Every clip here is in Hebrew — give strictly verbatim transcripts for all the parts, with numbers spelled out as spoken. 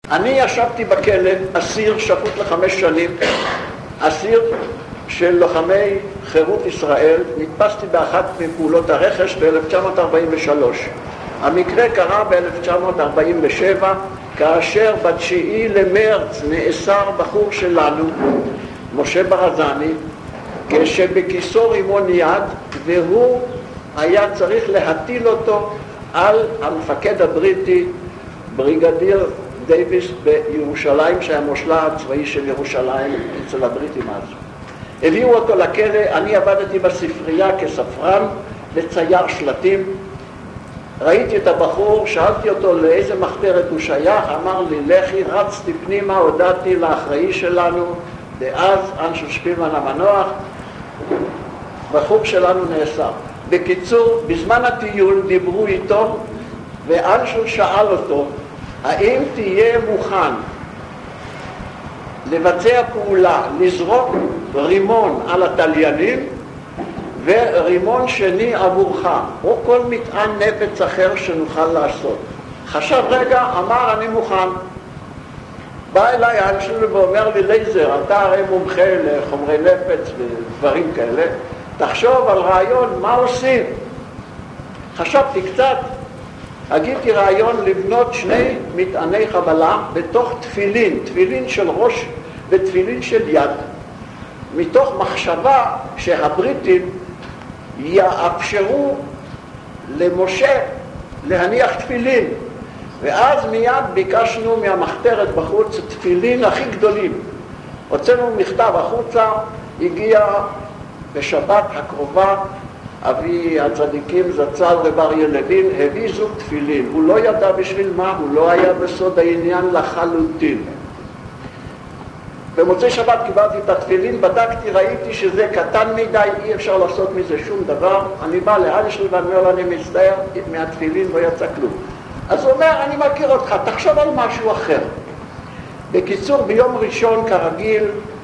אני ישבתי בכלא, אסיר שפוט לחמש שנים, אסיר של לוחמי חירות ישראל, נתפסתי באחת מפעולות הרכש ב-אלף תשע מאות ארבעים ושלוש. המקרה קרה ב-אלף תשע מאות ארבעים ושבע, כאשר בתשיעי למרץ נאסר בחור שלנו, משה ברזני, כשבכיסו רימון יד, והוא היה צריך להטיל אותו על המפקד הבריטי, בריגדיר דייוויס בירושלים, שהיה מושלה הצבאי של ירושלים אצל הבריטים אז. הביאו אותו לכלא, אני עבדתי בספרייה כספרן, לצייר שלטים. ראיתי את הבחור, שאלתי אותו לאיזה מחתרת הוא שייך, אמר לי, לכי, רצתי פנימה, הודעתי לאחראי שלנו, דאז, אנשל שפילמן המנוח, בחור שלנו נאסר. בקיצור, בזמן הטיול דיברו איתו, ואנשל שאל אותו, האם תהיה מוכן לבצע פעולה, לזרוק רימון על התליינים, ורימון שני עבורך, או כל מטען נפץ אחר שנוכל לעשות. חשב רגע, אמר אני מוכן. בא אליי אנשל ואומר לי, לייזר, אתה הרי מומחה לחומרי נפץ ודברים כאלה, תחשוב על רעיון מה עושים. חשבתי קצת, הגיתי רעיון לבנות שני מטעני חבלה בתוך תפילין, תפילין של ראש ותפילין של יד, מתוך מחשבה שהבריטים יאפשרו למשה להניח תפילין. ואז מיד ביקשנו מהמחתרת בחוץ תפילין הכי גדולים. הוצאנו מכתב החוצה, הגיע בשבת הקרובה, אבי הצדיקים זצ"ל רב אריה לוין, הביא זוג תפילין. הוא לא ידע בשביל מה, הוא לא היה בסוד העניין לחלוטין. במוצאי שבת קיבלתי את התפילין, בדקתי, ראיתי שזה קטן מדי, אי אפשר לעשות מזה שום דבר. אני בא לאנשל ואני אומר לו, אני מצטער, מהתפילין לא יצא כלום. אז הוא אומר, אני מכיר אותך, תחשוב על משהו אחר. בקיצור, ביום ראשון כרגיל,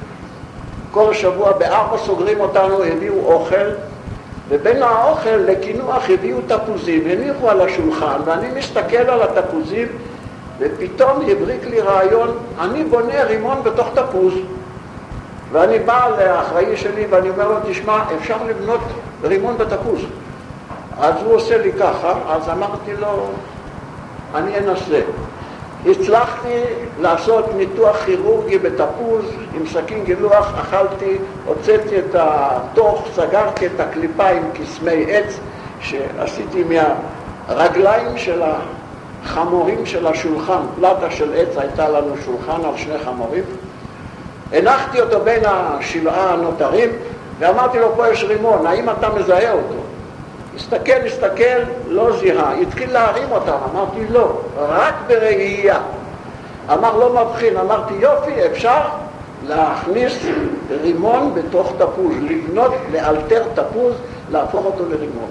כל שבוע בארבע סוגרים אותנו, הביאו אוכל, ובין האוכל לקינוח הביאו תפוזים, הניחו על השולחן, ואני מסתכל על התפוזים, ופתאום הבריק לי רעיון, אני בונה רימון בתוך תפוז. ואני בא לאחראי שלי ואני אומר לו, תשמע, אפשר לבנות רימון בתפוז. אז הוא עושה לי ככה, אז אמרתי לו, אני אנסה. הצלחתי לעשות ניתוח כירורגי בתפוז, עם סכין גילוח, אכלתי, הוצאתי את התוך, סגרתי את הקליפה עם קסמי עץ, שעשיתי מהרגליים של החמורים של השולחן, פלטה של עץ, הייתה לנו שולחן על שני חמורים. הנחתי אותו בין השבעה הנותרים, ואמרתי לו, פה יש רימון, האם אתה מזהה אותו? הסתכל, הסתכל, לא זיהה, התחיל להרים אותם, אמרתי לא, רק בראייה. אמר לא מבחין, אמרתי יופי, אפשר להכניס רימון בתוך תפוז, לבנות, לאלתר תפוז, להפוך אותו לרימון.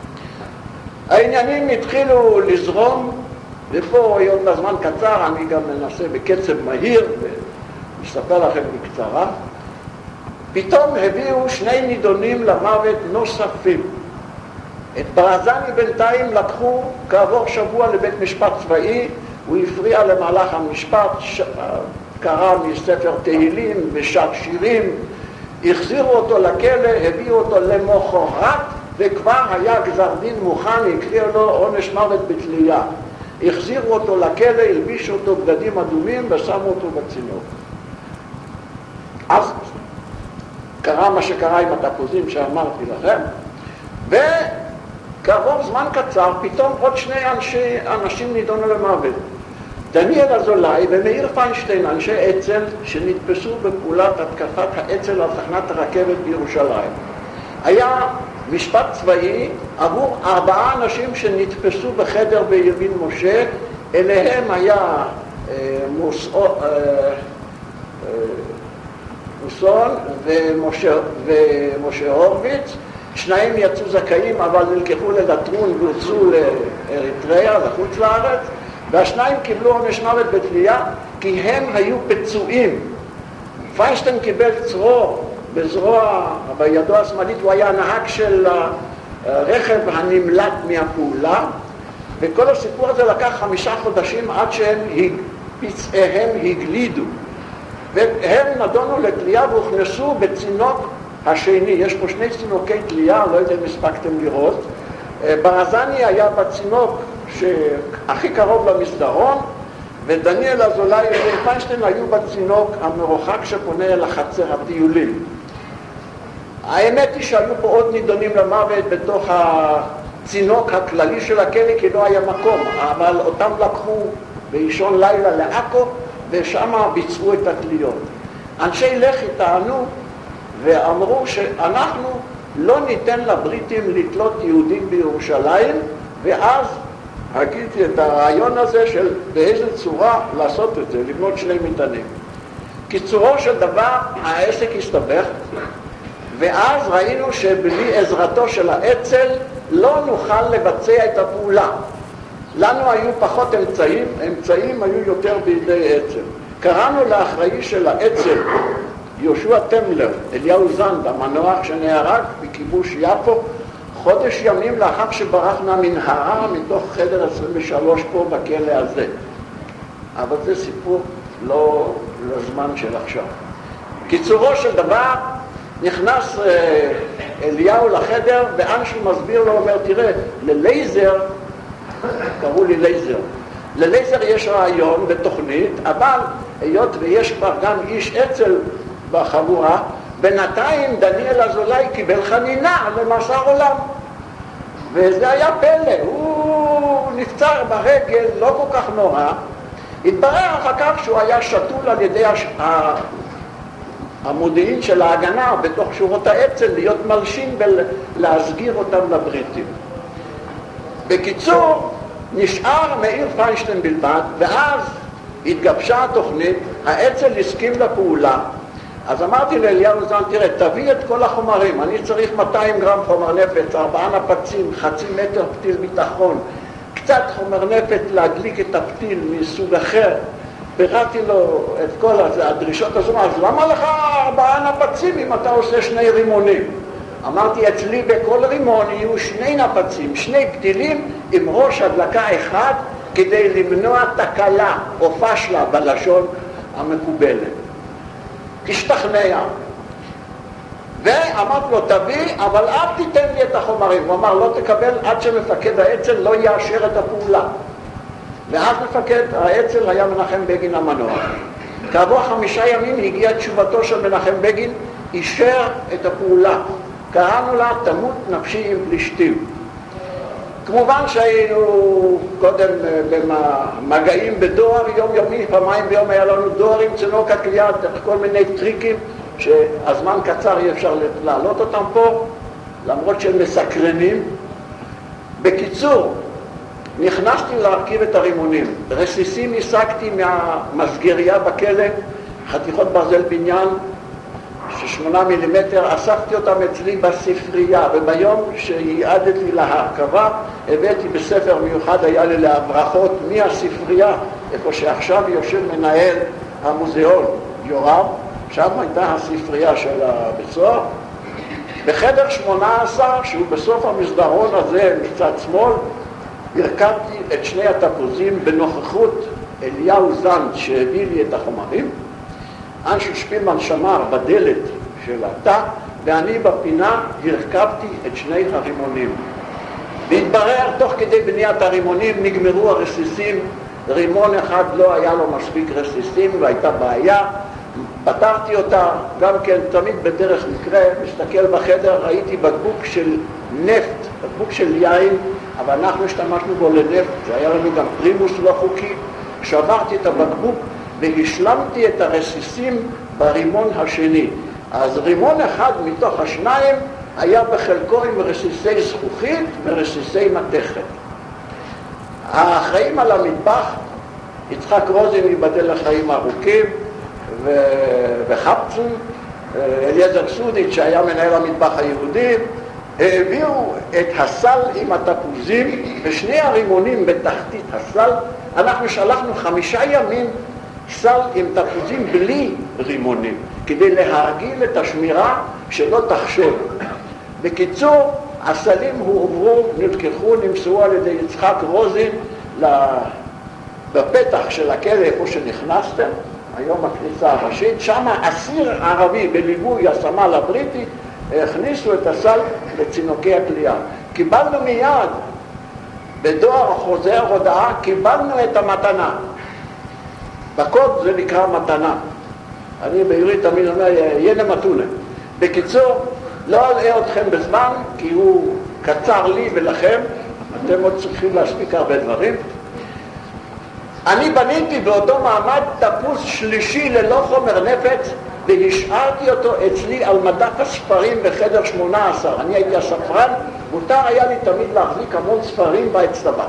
העניינים התחילו לזרום, ופה היום בזמן קצר, אני גם מנסה בקצב מהיר, ומספר לכם בקצרה. פתאום הביאו שני נידונים למוות נוספים. את ברזני בינתיים לקחו כעבור שבוע לבית משפט צבאי, הוא הפריע למהלך המשפט, ש... קרא מספר תהילים ושר שירים, החזירו אותו לכלא, הביאו אותו למחרת, וכבר היה גזר דין מוכן, הקריאו לו עונש מוות בתלייה. החזירו אותו לכלא, הלבישו אותו בגדים אדומים ושמו אותו בצינוק. אז קרה מה שקרה עם התפוזים שאמרתי לכם, ו... כעבור זמן קצר, פתאום עוד שני אנשי, אנשים נידונו למוות. דניאל אזולאי ומאיר פיינשטיין, אנשי אצ"ל, שנתפסו בפעולת התקפת האצ"ל על תחנת הרכבת בירושלים. היה משפט צבאי עבור ארבעה אנשים שנתפסו בחדר בימין משה, אליהם היה אה, מוס, אה, אה, מוסון ומשה, ומשה הורוביץ, שניים יצאו זכאים, אבל נלקחו ללטרון והוצאו לאריתריאה, לחוץ לארץ, והשניים קיבלו עונש מוות בתלייה, כי הם היו פצועים. פיינשטיין קיבל צרור בזרוע, בידו השמאלית, הוא היה נהג של הרכב הנמלט מהפעולה, וכל הסיפור הזה לקח חמישה חודשים עד שהם פצעיהם הגלידו, והם נדונו לתלייה והוכנסו בצינוק השני. יש פה שני צינוקי תלייה, לא יודע אם הספקתם לראות. ברזני היה בצינוק שהכי קרוב למסדרון, ודניאל אזולאי ומאיר פיינשטיין היו בצינוק המרוחק שפונה אל החצר הטיולים. האמת היא שהיו פה עוד נידונים למוות בתוך הצינוק הכללי של הכלא, כי לא היה מקום, אבל אותם לקחו באישון לילה לעכו, ושם ביצעו את התליות. אנשי לח"י טענו ואמרו שאנחנו לא ניתן לבריטים לתלות יהודים בירושלים, ואז הגיתי את הרעיון הזה של באיזה צורה לעשות את זה, לבנות שני מטענים. קיצורו של דבר, העסק הסתבך, ואז ראינו שבלי עזרתו של האצ"ל לא נוכל לבצע את הפעולה. לנו היו פחות אמצעים, אמצעים היו יותר בידי אצ"ל. קראנו לאחראי של האצ"ל, יהושע טמלר, אליהו זנד, המנוח שנהרג בכיבוש יפו, חודש ימים לאחר שברח מהמנהרה מתוך חדר עשרים ושלוש פה בכלא הזה. אבל זה סיפור לא לזמן של עכשיו. קיצורו של דבר, נכנס אליהו לחדר, ואנשי מסביר לו, אומר, תראה, ללייזר, קראו לי לייזר, ללייזר יש רעיון בתוכנית, אבל היות ויש כבר גם איש אצ"ל בחבורה, בינתיים דניאל אזולאי קיבל חנינה למאסר עולם. וזה היה פלא, הוא נפצר ברגל, לא כל כך נורא. התברר אחר כך שהוא היה שתול על ידי הש... המודיעין של ההגנה בתוך שורות האצ"ל להיות מלשין ולהסגיר אותם לבריטים. בקיצור, נשאר מאיר פיינשטיין בלבד, ואז התגבשה התוכנית, האצ"ל הסכים לפעולה. אז אמרתי לאליהו זן, תראה, תביא את כל החומרים, אני צריך מאתיים גרם חומר נפץ, ארבעה נפצים, חצי מטר פתיל ביטחון, קצת חומר נפץ להדליק את הפתיל מסוג אחר. פירטתי לו את כל הדרישות הזו, אז למה לך ארבעה נפצים אם אתה עושה שני רימונים? אמרתי, אצלי בכל רימון יהיו שני נפצים, שני פתילים עם ראש הדלקה אחד, כדי למנוע תקלה או פשלה בלשון המקובלת. תשתכנע. ואמרתי לו, תביא, אבל אל תיתן לי את החומרים. הוא אמר, לא תקבל עד שמפקד האצ"ל לא יאשר את הפעולה. ואז מפקד האצ"ל היה מנחם בגין המנוח. כעבור חמישה ימים הגיעה תשובתו של מנחם בגין, אישר את הפעולה. קראנו לה, תמות נפשי עם פלישתים. כמובן שהיינו קודם במגעים בדואר יומיומי, פעמיים ביום היה לנו דואר עם צינוק הכלייה, כל מיני טריקים שהזמן קצר אי אפשר להעלות אותם פה, למרות שהם מסקרנים. בקיצור, נכנסתי להרכיב את הרימונים. רסיסים השגתי מהמסגריה בכלא, חתיכות ברזל בניין, ששמונה מילימטר, אספתי אותם אצלי בספרייה, וביום שהיעדתי להרכבה, הבאתי בספר מיוחד, היה לי להברחות מהספרייה, איפה שעכשיו יושב מנהל המוזיאון, יורם, שם הייתה הספרייה של הבית סוהר. בחדר שמונה עשר, שהוא בסוף המסדרון הזה, מצד שמאל, הרכבתי את שני התפוזים בנוכחות אליהו זנד שהביא לי את החומרים. אנשי שפילמן שמר בדלת של התא, ואני בפינה הרכבתי את שני הרימונים. והתברר, תוך כדי בניית הרימונים נגמרו הרסיסים, רימון אחד לא היה לו מספיק רסיסים והייתה בעיה, פתרתי אותה, גם כן תמיד בדרך מקרה, מסתכל בחדר, ראיתי בקבוק של נפט, בקבוק של יין, אבל אנחנו השתמשנו בו לנפט, זה היה לנו גם פרימוס לא חוקי, שברתי את הבקבוק, והשלמתי את הרסיסים ברימון השני. אז רימון אחד מתוך השניים היה בחלקו עם רסיסי זכוכית ורסיסי מתכת. האחראים על המטבח, יצחק רוזין ייבדל לחיים ארוכים, וחפצון, אליעזר סודית שהיה מנהל המטבח היהודי, העבירו את הסל עם התפוזים ושני הרימונים בתחתית הסל. אנחנו שלחנו חמישה ימים סל עם תפוזים בלי רימונים, כדי להרגיל את השמירה שלא תחשב. בקיצור, הסלים הועברו, נלקחו, נמסרו על ידי יצחק רוזין בפתח של הכלא איפה שנכנסתם, היום הכניסה הראשית, שם אסיר ערבי בליווי הסמל הבריטי הכניסו את הסל לצינוקי הכלייה. קיבלנו מיד, בדואר חוזר הודעה, קיבלנו את המתנה. בקוד זה נקרא מתנה. אני בעברית תמיד אומר, ינה מתונה. בקיצור, לא אלאה אתכם בזמן, כי הוא קצר לי ולכם, אתם עוד צריכים להספיק הרבה דברים. אני בניתי באותו מעמד תפוס שלישי ללא חומר נפץ, והשארתי אותו אצלי על מדף הספרים בחדר שמונה עשר. אני הייתי הספרן, מותר היה לי תמיד להחזיק המון ספרים באצטבה.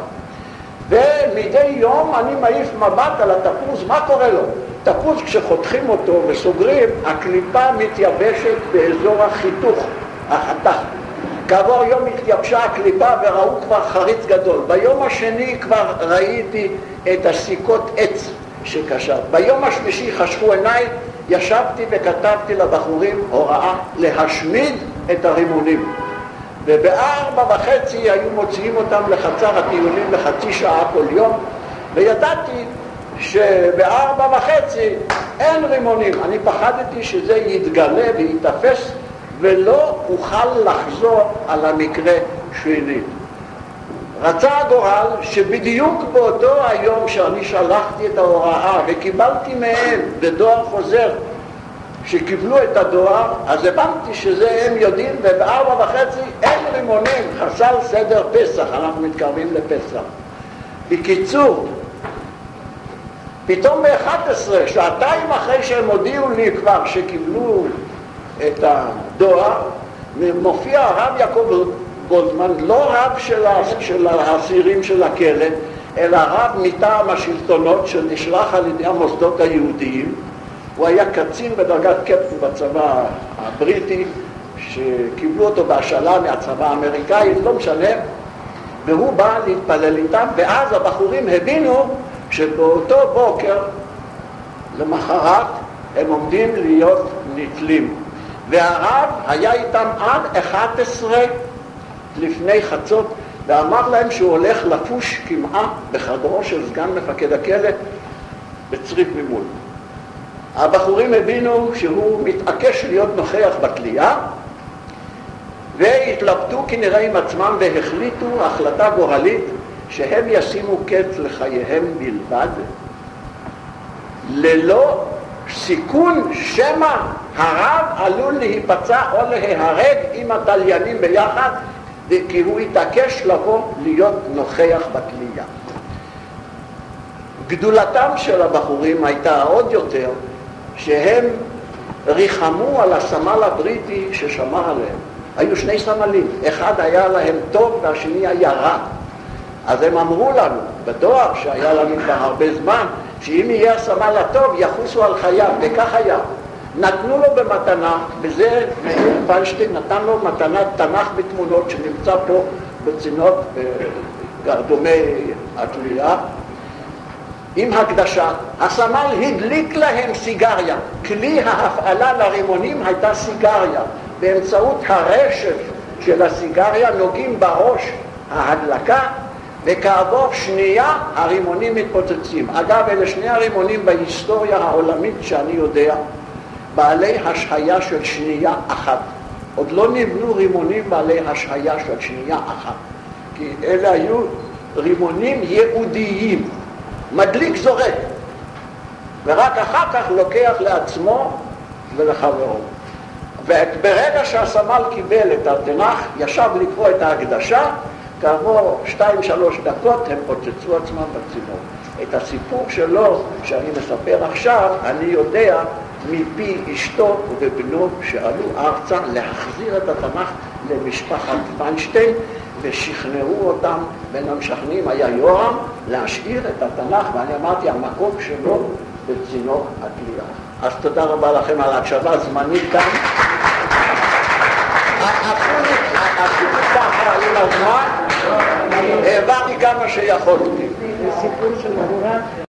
ומדי יום אני מעיף מבט על התפוס, מה קורה לו? תפוס כשחותכים אותו וסוגרים, הקליפה מתייבשת באזור החיתוך, החתך. כעבור יום התייבשה הקליפה וראו כבר חריץ גדול. ביום השני כבר ראיתי את הסיכות עץ שקשר. ביום השלישי חשכו עיניי, ישבתי וכתבתי לבחורים הוראה להשמיד את הרימונים. ובארבע וחצי היו מוציאים אותם לחצר הטיולים לחצי שעה כל יום, וידעתי שבארבע וחצי אין רימונים. אני פחדתי שזה יתגלה ויתפס ולא אוכל לחזור על המקרה שלי. רצה הגורל שבדיוק באותו היום שאני שלחתי את ההוראה וקיבלתי מהם בדואר חוזר שקיבלו את הדואר, אז הבנתי שזה הם יודעים, ובארבע וחצי אין רימונים, חסל סדר פסח, אנחנו מתקרבים לפסח. בקיצור, פתאום ב-אחת עשרה, שעתיים אחרי שהם הודיעו לי כבר שקיבלו את הדואר, מופיע הרב יעקב גולדמן, לא רב של, של האסירים של הכלא, אלא רב מטעם השלטונות שנשלח על ידי המוסדות היהודיים. הוא היה קצין בדרגת קפטן בצבא הבריטי, שקיבלו אותו בהשאלה מהצבא האמריקאי, לא משנה, והוא בא להתפלל איתם, ואז הבחורים הבינו שבאותו בוקר, למחרת, הם עומדים להיות נטלים. והרב היה איתם עד אחת עשרה לפני חצות, ואמר להם שהוא הולך לפוש כמעה בחדרו של סגן מפקד הכלא בצריף ממול. הבחורים הבינו שהוא מתעקש להיות נוכח בתלייה, והתלבטו כנראה עם עצמם והחליטו החלטה גורלית שהם ישימו קץ לחייהם בלבד, ללא סיכון שמא הרב עלול להיפצע או להיהרג עם התליינים ביחד, כי הוא התעקש לבוא להיות נוכח בתלייה. גדולתם של הבחורים הייתה עוד יותר שהם ריחמו על הסמל הבריטי ששמר עליהם. היו שני סמלים, אחד היה להם טוב והשני היה רע. אז הם אמרו לנו, בדואר שהיה לנו כבר הרבה זמן, שאם יהיה הסמל הטוב יחוסו על חייו, וכך היה. נתנו לו במתנה, וזה מאיר פיינשטיין נתן לו מתנת תנ"ך בתמונות שנמצא פה בצינות גרדומי התלייה, עם הקדשה. הסמל הדליק להם סיגריה. כלי ההפעלה לרימונים הייתה סיגריה. באמצעות הרשת של הסיגריה נוגעים בראש ההדלקה, וכעבור שנייה הרימונים מתפוצצים. אגב, אלה שני הרימונים בהיסטוריה העולמית שאני יודע, בעלי השהיה של שנייה אחת. עוד לא נבנו רימונים בעלי השהיה של שנייה אחת, כי אלה היו רימונים ייעודיים. מדליק זורק, ורק אחר כך לוקח לעצמו ולחברו. וברגע שהסמל קיבל את התנ"ך, ישב לקרוא את ההקדשה, כעבור שתיים שלוש דקות הם פוצצו עצמם בצינור. את הסיפור שלו שאני מספר עכשיו, אני יודע מפי אשתו ובבנו שעלו ארצה להחזיר את התנ"ך למשפחת פיינשטיין, ושכנעו אותם, בין המשכנעים היה יורם, להשאיר את התנ"ך, ואני אמרתי, המקום שלו בצינור התלייה. אז תודה רבה לכם על ההקשבה זמנית כאן. אפילו ככה עם הזמן, העברתי כמה שיכולתי. זה סיפור של גבורה.